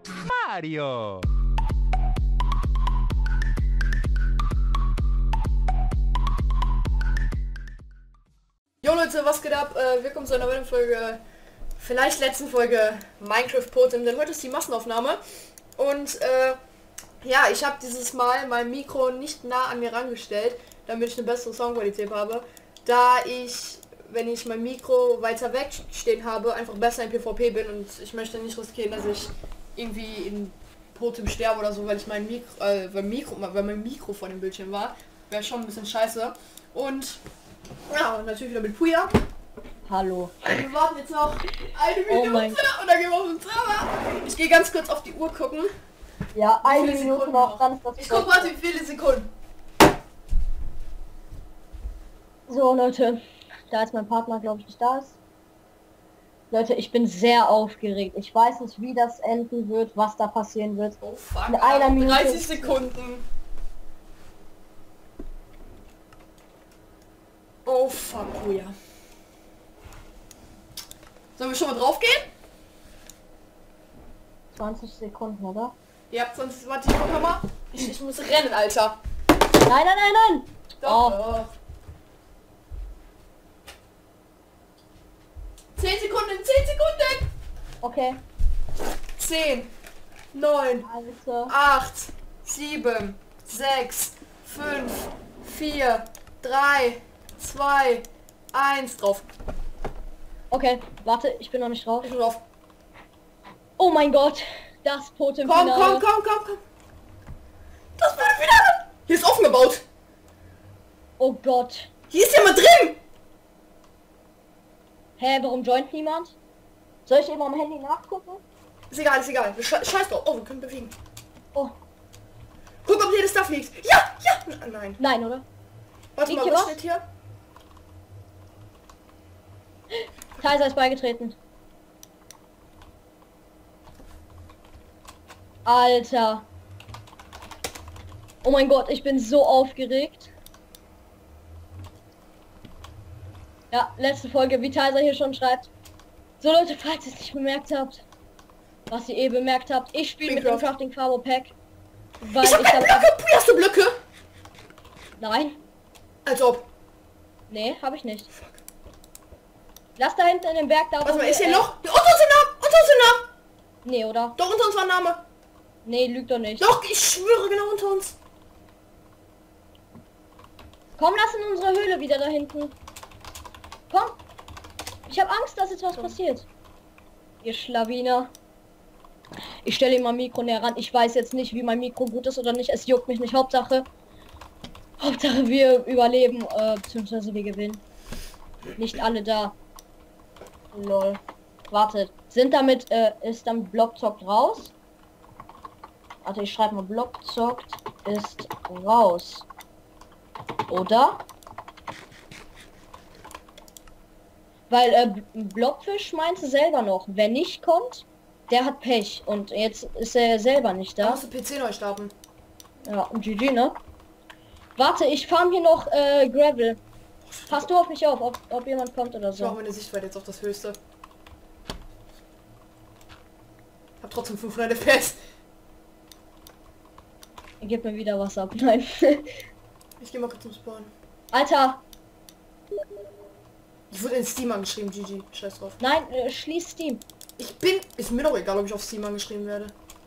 Mario. Jo Leute, was geht ab? Willkommen zu einer neuen Folge, vielleicht letzten Folge Minecraft Potem, denn heute ist die Massenaufnahme und ja, ich habe dieses Mal mein Mikro nicht nah an mir rangestellt, damit ich eine bessere Soundqualität habe, da ich, wenn ich mein Mikro weiter weg stehen habe, einfach besser im PvP bin und ich möchte nicht riskieren, dass ich irgendwie in Potem sterbe oder so, weil ich mein Mikro vor dem Bildschirm war. Wäre schon ein bisschen scheiße. Und ja, und natürlich wieder mit Puya. Hallo. Wir warten jetzt noch eine Minute mein und dann gehen wir auf den Server. Ich gehe ganz kurz auf die Uhr gucken. Ja, Wie eine viele Minute Sekunden noch, dann ist das Ich guck mal, wie viele Sekunden. So Leute, da jetzt mein Partner glaube ich nicht da ist. Leute, ich bin sehr aufgeregt. Ich weiß nicht, wie das enden wird, was da passieren wird. Oh fuck, In einer Minute. 30 Sekunden. Oh fuck, Puya. Sollen wir schon mal drauf gehen? 20 Sekunden, oder? Ja, sonst warte ich noch mal. Ich muss rennen, Alter. Nein, nein, nein, nein! Doch, Oh. doch. 10 Sekunden, 10 Sekunden! Okay. 10, 9, Also, 8, 7, 6, 5, 4, 3, 2, 1 drauf. okay, warte, ich bin noch nicht drauf. Ich bin drauf. Oh mein Gott, das Komm, Potem-Finale. komm. Das wird wieder. Hier ist offen gebaut. Oh Gott. Hier ist jemand drin. Hä, warum joint niemand? Soll ich eben am Handy nachgucken? Ist egal, ist egal. Scheiß drauf. Oh, wir können bewegen. Oh, Guck, ob hier das Stuff liegt. Ja. Nein. nein, oder? Warte Liegt mal, hier was was? steht hier? Kaiser ist beigetreten. Alter. Oh mein Gott, ich bin so aufgeregt. Ja, letzte Folge, wie Kaiser hier schon schreibt. So Leute, falls ihr es nicht bemerkt habt, was ihr bemerkt habt, ich spiele mit dem Minecraft. Crafting Fabo Pack. Weil Ich hab keine hab- Blöcke. Hast du Blöcke? Nein, Als ob. nee, habe ich nicht. Lass da hinten in den Berg da. Warte wo mal, wir, ist hier noch? Unter uns ein Name. Nee, oder? Doch, unter uns war ein Name. Nee, lügt doch nicht. Doch, ich schwöre, genau unter uns. Komm, lass in unsere Höhle wieder da hinten. Komm. Ich habe Angst, dass jetzt was passiert. Ihr Schlawiner. Ich stelle ihm mein Mikro näher ran. Ich weiß jetzt nicht, wie mein Mikro gut ist oder nicht. Es juckt mich nicht. Hauptsache wir überleben, beziehungsweise wir gewinnen. Nicht alle da. Lol. Wartet. Ist dann Blockzockt raus? Warte, ich schreibe mal Blockzockt ist raus. Oder? Weil Blobfisch meinte selber noch, wer nicht kommt, der hat Pech. Und jetzt ist er selber nicht Da da. musst du PC neu starten. Ja, und GG, ne? Warte, ich farm hier noch Gravel. Pass du auf mich auf, ob jemand kommt oder Ich mache so. meine Sichtweite jetzt auf das höchste. Hab trotzdem 500 FPS. Gib mir wieder was ab. Nein. Ich gehe mal kurz zum Spawn. Alter, Ich wurde in Steam angeschrieben, GG. Scheiß drauf. nein, schließ Steam. Ist mir doch egal, ob ich auf Steam angeschrieben werde.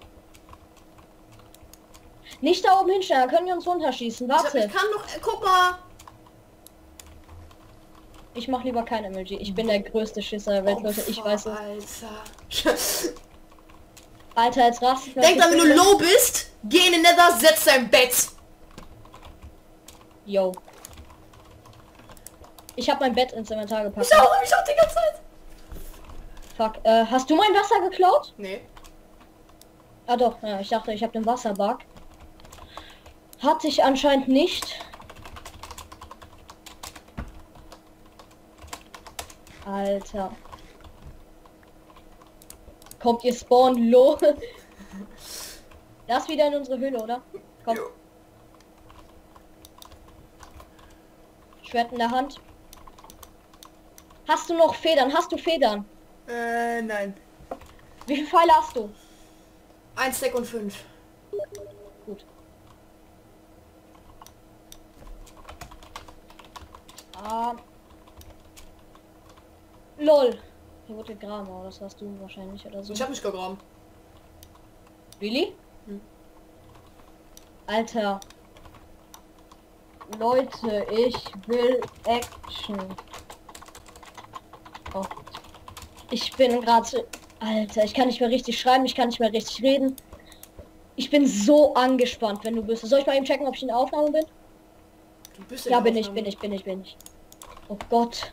Nicht da oben hinstellen, dann können wir uns runterschießen. Ich Warte, kann doch, guck mal. ich mach lieber kein MLG. Ich bin der größte Schisser der Welt, Leute. Ich weiß es. Alter. Alter, jetzt rast ich Denk dran, wenn du low bist, geh in den Nether, setz dein Bett. Yo. Ich habe mein Bett ins Inventar gepackt. Ich auch die ganze Zeit. Fuck. Hast du mein Wasser geklaut? Nee. Ah doch, ja, ich dachte, ich habe den Wasserbug. Hatte ich anscheinend nicht. Alter. Kommt ihr spawn low? Lass wieder in unsere Höhle, oder? Komm. Jo. Schwert in der Hand. Hast du noch Federn? Hast du Federn? Nein. Wie viele Pfeile hast du? 1 Stack und 5. Gut. LOL. Hier wurde gegraben, aber das hast du wahrscheinlich oder so. Ich habe mich gegraben. Really? Hm. Alter. Leute, ich will Action. Oh. Ich bin gerade... Alter, ich kann nicht mehr richtig schreiben, ich kann nicht mehr richtig reden. Ich bin so angespannt, wenn du bist. Soll ich mal eben checken, ob ich in der Aufnahme bin? Du bist Ja, in der bin ich. Oh Gott.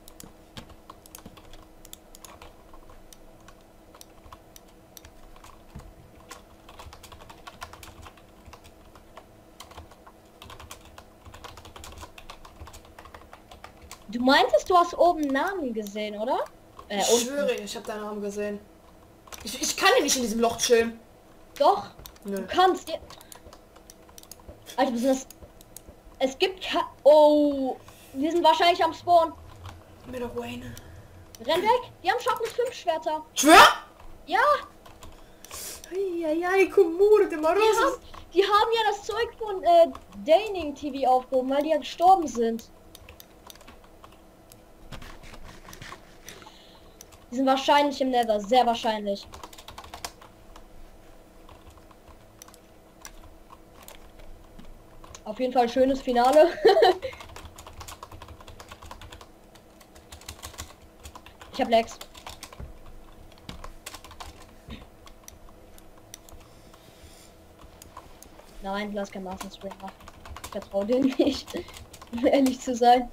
Du meintest, du hast oben Namen gesehen, oder? Ich schwöre, ich habe deinen Namen gesehen. Ich kann ja nicht in diesem Loch chillen. Doch. Nö. Du kannst. Alter, was ist das? Es gibt Oh. Die sind wahrscheinlich am Spawn. Mir doch Wayne. Renn weg. Die haben Schatten 5 Schwerter. Schwör? Ja. Eieiei, Kommune, der Maros. Die haben ja das Zeug von Daning TV aufgehoben, weil die ja gestorben sind. Die sind wahrscheinlich im Nether, sehr wahrscheinlich. Auf jeden Fall schönes Finale. Ich hab Lex. Nein, lass kein Master Spring machen. Ich vertraue dir nicht, um ehrlich zu sein.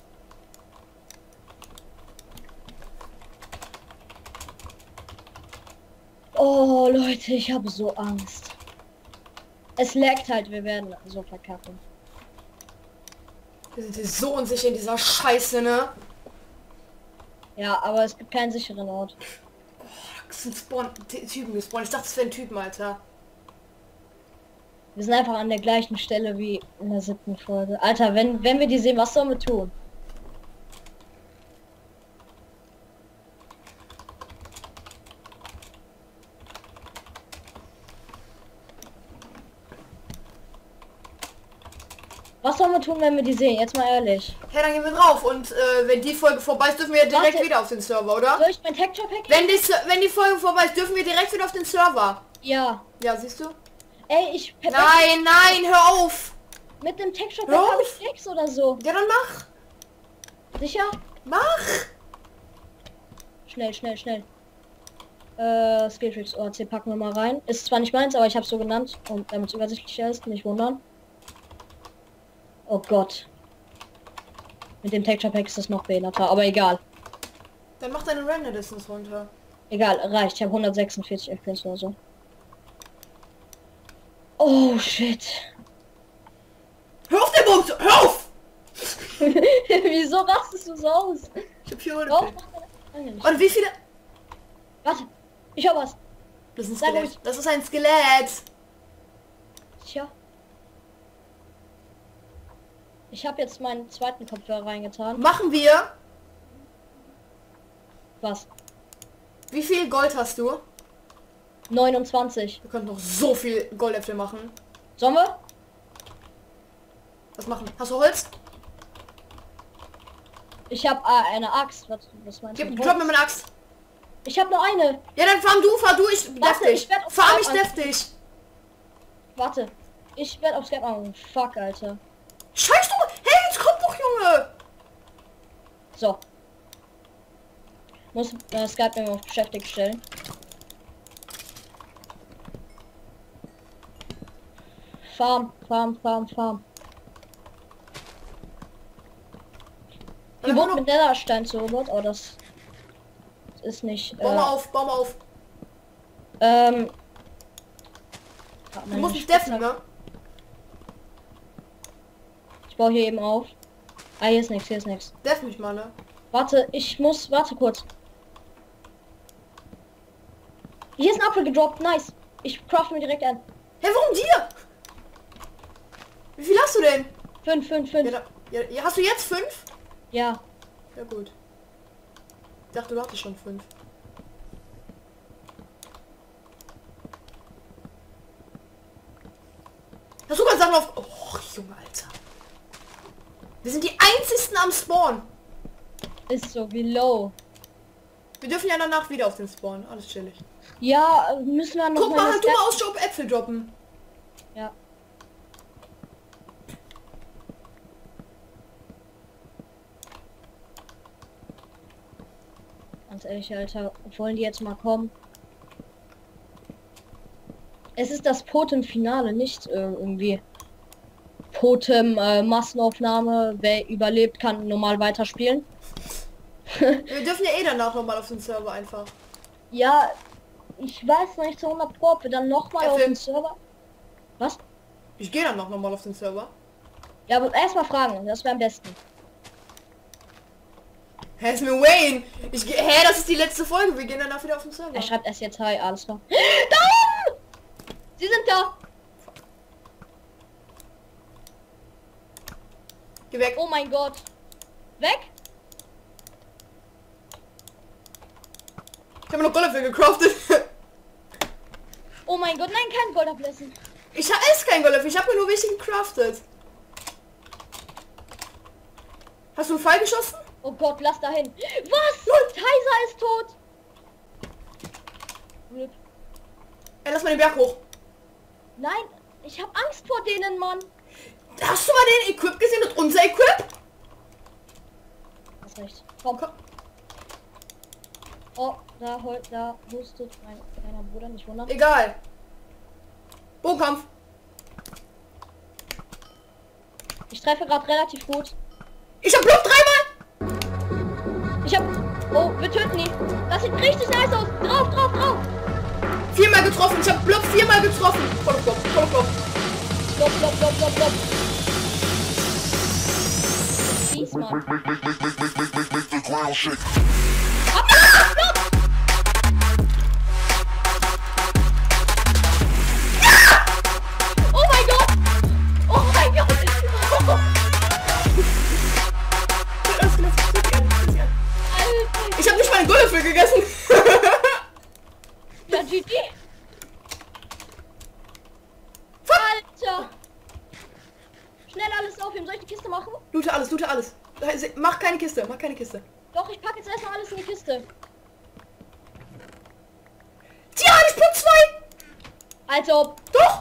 Oh Leute, ich habe so Angst. Es laggt halt, wir werden so verkacken. Wir sind hier so unsicher in dieser Scheiße, ne? Ja, aber es gibt keinen sicheren Ort. Das sind Typen gespawnt. Ich dachte, es wären Typen, Alter. Wir sind einfach an der gleichen Stelle wie in der 7. Folge. Alter, wenn wir die sehen, was sollen wir tun? Was sollen wir tun, wenn wir die sehen? Jetzt mal ehrlich. Ja, dann gehen wir drauf und wenn die Folge vorbei ist, dürfen wir direkt Warte. wieder auf den Server, oder? Soll ich mein Texture Pack? Wenn die Folge vorbei ist, dürfen wir direkt wieder auf den Server. Ja. Ja, siehst du? Ey, ich... Nein, nein, hör auf! Mit dem Texture Hör Pack habe auf. ich 6 oder so. Ja, dann mach! Sicher? Mach! Schnell. Skilltricks OC packen wir mal rein. Ist zwar nicht meins, aber ich habe so genannt. Und damit es übersichtlicher ist, nicht wundern. Oh Gott. Mit dem Texture Pack ist das noch behinderter, aber egal. Dann mach deine Render Distance runter. Egal, reicht. Ich habe 146 FPS oder so. Oh shit. Hör auf, der Bogen zu... Hör auf! Wieso rastest du so aus? Ich hab hier Doch, Hunde. mach nicht. Und wie viele... Warte, ich hab was. Das ist ein Sag Skelett. ruhig. Das ist ein Skelett. Tja. Ich habe jetzt meinen zweiten Kopfhörer reingetan. Machen wir... Was? Wie viel Gold hast du? 29. Wir können noch so viel Goldäpfel machen. Sollen wir? Was machen? Hast du Holz? Ich habe eine Axt. Was meinst du? Drop mir meine Axt. Ich habe nur eine. Ja, dann fahr du, ich Warte, deftig. ich werd auf Fahr mich Skype deftig. Warte. Ich werde auf Skype machen. Fuck, Alter. Scheiß du! Hey, jetzt kommt doch, Junge! So. Muss Skype immer auf beschäftigt stellen. Farm. Hier wurde mit Netherstein zerobert, aber das ist nicht. Bau mal auf. Du Du musst mich deffen, ne? Ich baue hier eben auf. Ah, hier ist nichts. Deff mich mal, ne? Warte, warte kurz. Hier ist ein Apfel gedroppt, nice. Ich craft mir direkt ein. Hey, warum dir? Wie viel hast du denn? 5. Ja, hast du jetzt 5? Ja. Ja, gut. Ich dachte, du hattest schon 5. Hast du gerade Sachen auf... Oh, Junge, Alter. Wir sind die einzigsten am Spawn. Ist so wie low. Wir dürfen ja danach wieder auf den Spawn. Alles chillig. Ja, müssen wir noch Guck mal, das halt du mal Ausschau, ob Äpfel droppen. Ja. Ganz ehrlich, Alter, wollen die jetzt mal kommen? Es ist das Potem-Finale, nicht irgendwie Potem-Massenaufnahme. Wer überlebt, kann normal weiterspielen. Wir dürfen ja eh danach nochmal auf den Server einfach. Ja, ich weiß noch nicht zu 100 Pro, ob wir dann nochmal auf den Server... Was? Ich gehe dann nochmal auf den Server. Ja, aber erstmal fragen, das wäre am besten. Hä, ist mir Wayne. Hä, das ist die letzte Folge. Wir gehen danach wieder auf den Server. Er schreibt erst jetzt Hi, alles klar. Da oben! Sie sind da! Geh weg. Oh mein Gott. Weg? Ich habe noch Gold dafür gecraftet. Oh mein Gott, nein, kein Gold ablassen. Ich habe kein Gold dafür. Ich habe mir nur welche gecraftet. Hast du einen Pfeil geschossen? Oh Gott, lass dahin. Was? Kaiser ist tot. Glück. Ey, lass mal den Berg hoch. Nein, ich habe Angst vor denen, Mann. Hast du mal den Equip gesehen und unser Equip? Hast recht. Komm. Oh, da hustet mein kleiner Bruder, nicht wundern. Egal. Bogenkampf. Ich treffe gerade relativ gut. Ich hab Bluff dreimal. Ich hab... Oh, wir töten ihn. Das sieht richtig nice aus. Drauf, drauf, drauf. Viermal getroffen. Ich hab Bluff viermal getroffen. Voll auf Kopf, voll auf Kopf. Stopp, stopp, stopp, stopp, stopp. Diesmal. Oh mein Gott! Oh mein Gott! Ich hab nicht mal einen Gullefüll gegessen. Ja, GG. Alter! Schnell alles aufheben. Soll ich die Kiste machen? Loote alles, loote alles. Mach keine Kiste, mach keine Kiste. Doch, ich packe jetzt erstmal alles in die Kiste. Ja, ich bin 2. Also, Doch.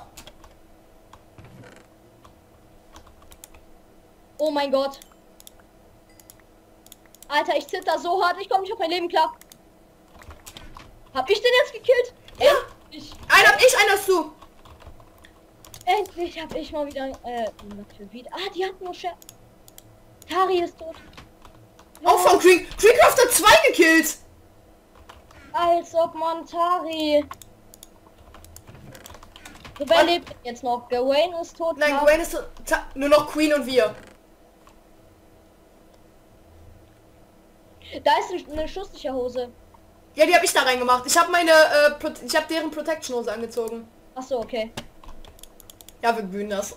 oh mein Gott. Alter, ich zitter so hart. Ich komme nicht auf mein Leben klar. Hab ich den jetzt gekillt? Ja. Endlich. Einen hab ich, einen hast du. Endlich habe ich mal wieder... wieder. Ah, die hat nur Scher... Tari ist tot. Auch von Creecrafter 2 gekillt. Als ob man Tari... So, wer lebt denn jetzt noch? Gawain ist tot. Nein, Tari- Gwen ist nur noch Queen und wir. Da ist eine schusssichere Hose. Ja, die habe ich da reingemacht. Ich habe ich habe deren Protection Hose angezogen. Ach so, okay. Ja, wir gewöhnen das.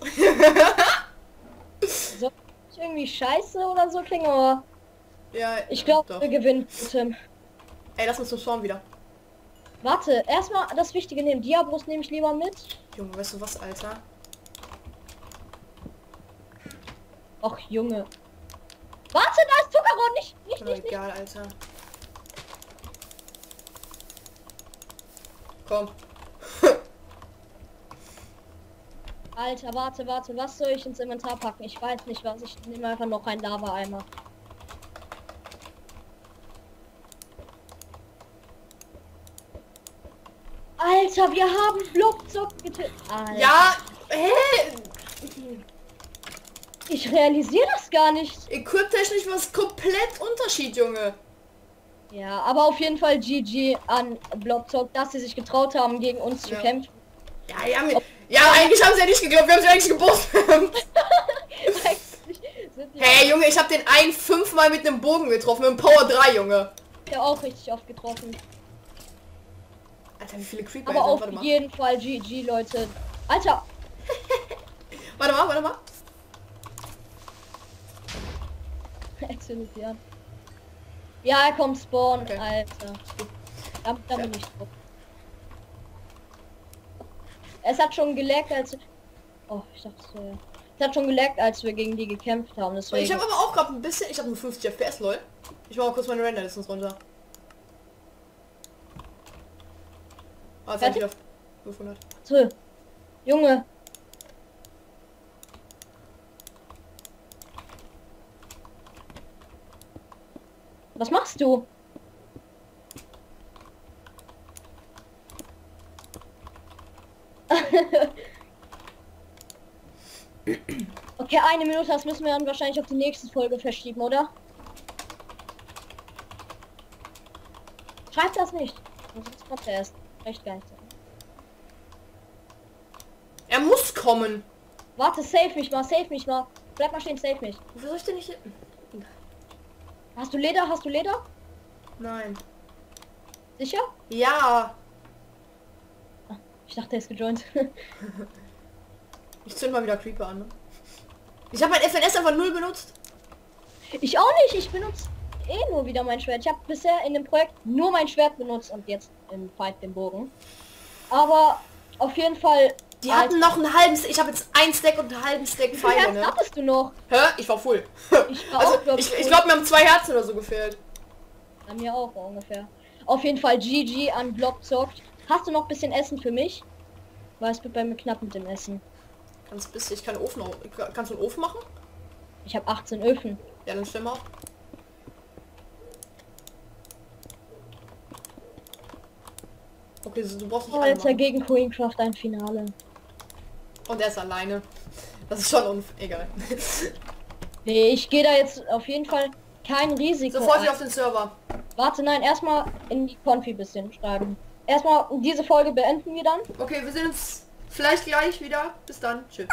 So, irgendwie scheiße oder so klingen, aber Ja, ich glaube, doch. wir gewinnen. Tim. Ey, lass uns zum Spawn wieder. Warte, erstmal das Wichtige nehmen. Diabrust nehme ich lieber mit. Junge, weißt du was, Alter? Och, Junge. Warte, da ist Zuckerrohr. Nicht. Egal, Alter. Komm. Alter, warte. Was soll ich ins Inventar packen? Ich weiß nicht was. Ich nehme einfach noch einen Lava-Eimer. Alter, wir haben Blockzock getötet. Alter. Ja, hä? Ich realisiere das gar nicht. Equip-technisch war es komplett Unterschied, Junge. Ja, aber auf jeden Fall GG an Blockzock, dass sie sich getraut haben, gegen uns zu Ja. kämpfen. Ja, eigentlich haben sie ja nicht geglaubt, wir haben sie eigentlich gebufft. Eigentlich sind die Hey, Junge, ich habe den einen 5-mal mit einem Bogen getroffen, mit einem Power 3, Junge. ja auch richtig oft getroffen. Alter, wie viele Creeper Aber hier auf sind. Warte mal. jeden Fall GG, Leute. Alter, Warte mal. erzählt ja. Ja, er kommt Spawn, Okay. Alter. Da bin ich drauf. Es hat schon geleckt, als... Oh, ich dachte, es hat schon geleckt, als wir gegen die gekämpft haben. Deswegen. Ich habe aber auch gerade ein bisschen... Ich habe nur 50 FPS, lol. Ich mache mal kurz meine Render-Distance runter. Ah, jetzt hab ich wieder 500. So. Junge. Was machst du? Okay, 1 Minute, das müssen wir dann wahrscheinlich auf die nächste Folge verschieben, oder? Schreib das nicht. Das kommt erst. Recht gar nicht. Er muss kommen. Warte, save mich mal, save mich mal. Bleib mal stehen, save mich. Wofür soll ich denn nicht... Hast du Leder? Hast du Leder? Nein. Sicher? Ja. Ich dachte, er ist gejoint. Ich zünd mal wieder Creeper an. Ne? Ich habe mein FNS einfach 0 benutzt. Ich auch nicht. Ich benutze eh nur wieder mein Schwert. Ich habe bisher in dem Projekt nur mein Schwert benutzt und jetzt im Fight den Bogen. Aber auf jeden Fall... Die hatten noch einen halben... Ich habe jetzt 1 Stack und einen halben Stack Wie viel Pfeile, Herzen ne? hattest du noch? Hä? Ich war full. Ich war Also, auch, glaub ich full. glaube, mir haben 2 Herzen oder so gefehlt. Bei mir auch ungefähr. Auf jeden Fall GG an Block zockt. Hast du noch ein bisschen Essen für mich? Weil es wird bei mir knapp mit dem Essen. Ganz bisschen. Ich kann Ofen... Kannst du einen Ofen machen? Ich habe 18 Öfen. Ja, dann stell mal auf. Okay, so, du brauchst nicht Oh, alle jetzt machen. gegen Queencraft ein Finale. Und er ist alleine. Das ist schon egal. Nee, ich gehe da jetzt auf jeden Fall kein Risiko Sofort ein. wieder auf den Server. Warte, nein, erstmal in die Konfi bisschen schreiben. Erstmal diese Folge beenden wir dann. Okay, wir sehen uns vielleicht gleich wieder. Bis dann. Tschüss.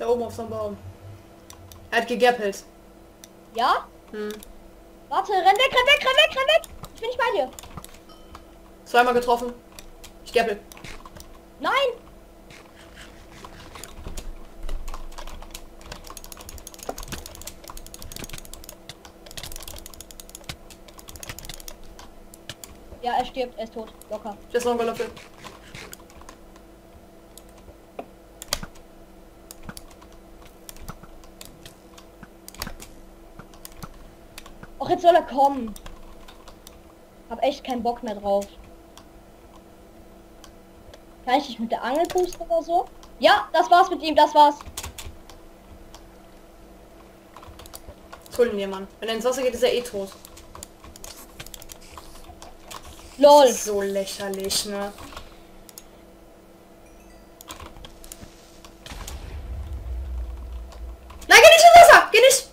Da oben auf so einem Baum. Er hat gegappelt. Ja? Hm. Warte, renn weg, renn weg, renn weg, renn weg! Ich bin nicht bei dir. Zweimal getroffen. Ich gappel. Nein! Ja, er stirbt, er ist tot. Locker. Ich esse noch einen Löffel. Och, jetzt soll er kommen. Hab echt keinen Bock mehr drauf. Kann ich dich mit der Angel boosten oder so? Ja, das war's mit ihm, das war's. Was holen wir, Mann? Wenn er ins Wasser geht, ist er eh tot. Lol. Das ist so lächerlich, ne? Nein, geh nicht ins Wasser! Geh nicht!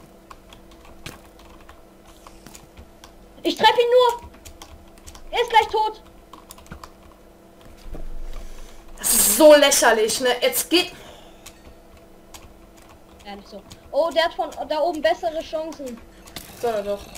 Ich treffe ihn nur. Er ist gleich tot. Das ist so lächerlich, ne? Jetzt geht... Ja, nicht so. Oh, der hat von da oben bessere Chancen. Soll er doch.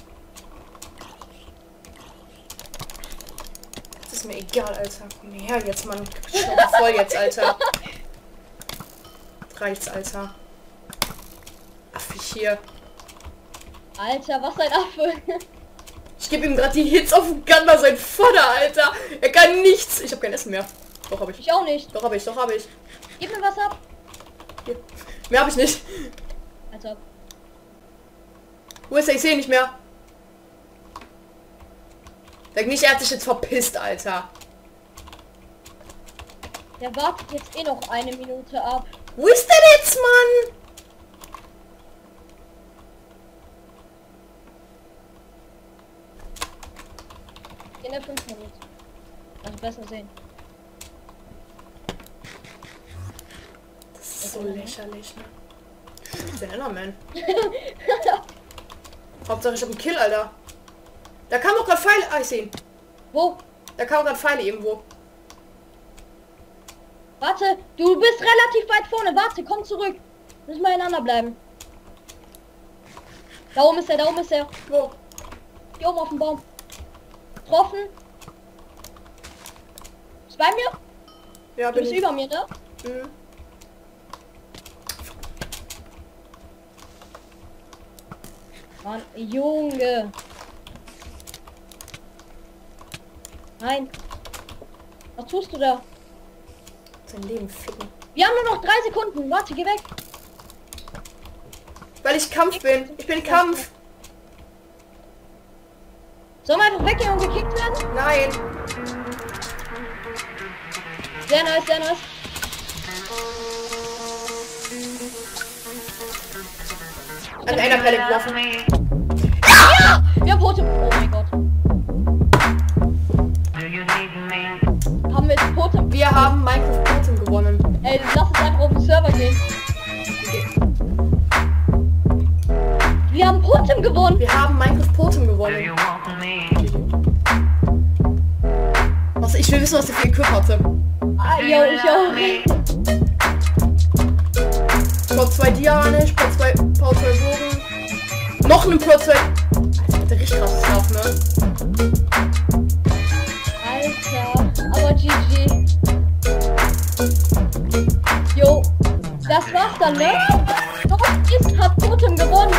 Das ist mir egal, Alter. Komm her jetzt, Mann. Schnauze voll jetzt, Alter. Reicht's, Alter. Affig hier. Alter, was ein Affe. Ich gebe ihm gerade die Hits auf den Gunner, sein Vater, Alter. Er kann nichts. Ich habe kein Essen mehr. Doch, habe ich. Ich auch nicht. Doch, habe ich. Doch, habe ich. Gib mir was ab. Hier. Mehr habe ich nicht. Also, Wo ist er? Ich sehe ihn nicht mehr. Sag nicht, er hat sich jetzt verpisst, Alter. der wartet jetzt eh noch eine Minute ab. Wo ist der jetzt, Mann? In der 5 Minuten. Also besser sehen. Das ist so lächerlich, ne? Das ist der Enderman. Hauptsache ich hab einen Kill, Alter. Da kam auch gerade Pfeile. Ah, ich sehe ihn. Wo? Da kam gerade Pfeile irgendwo. Warte, du bist relativ weit vorne. Warte, komm zurück. Müssen wir einander bleiben. Da oben ist er, da oben ist er. Wo? Hier oben auf dem Baum. Getroffen. Ist bei mir? Ja, Du bin bist ich. über mir, ne? Mhm. Mann, Junge. Nein. Was tust du da? Sein Leben ficken. Wir haben nur noch 3 Sekunden. Warte, geh weg. Weil ich Kampf bin. Ich bin Kampf. Sollen wir einfach weggehen und gekickt werden? Nein. Sehr nice, sehr nice. An einer Pelle geworfen. Ja! Wir haben Totem. Oh mein Gott. Haben wir jetzt Totem? Wir haben Minecraft Totem gewonnen. Ey, lass uns einfach auf den Server gehen. Wir haben Totem gewonnen. Wir haben Minecraft Totem gewonnen. Was, ich will wissen, was der für Equip hatte. Ah, yo, ich auch. Plot 2 Diane, Plot 2 Power 2 Bogen. Noch eine Plot 2. Alter, hat der richtig krasses Stuff, ne? Alter, aber GG. Jo, das war's dann, ne? Northeast hat Totem gewonnen.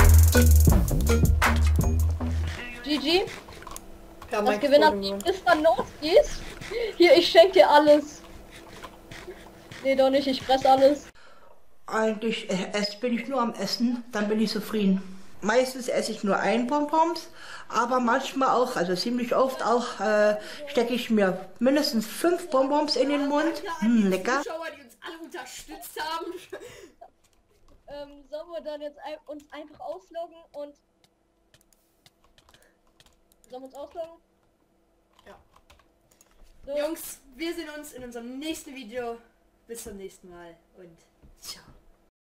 GG. Wir haben Das Minecraft Gewinner Totem gewonnen. ist dann Northeast. Hier, ich schenke dir alles. Nee, doch nicht, ich fress alles. Eigentlich bin ich nur am Essen, dann bin ich zufrieden. Meistens esse ich nur ein Bonbons, aber manchmal auch, also ziemlich oft auch, stecke ich mir mindestens 5 Bonbons in den Mund. Lecker. Zuschauer, die uns alle unterstützt haben. Sollen wir dann jetzt uns einfach ausloggen und... Sollen wir uns ausloggen? Ja. So. Jungs, wir sehen uns in unserem nächsten Video. Bis zum nächsten Mal und ciao.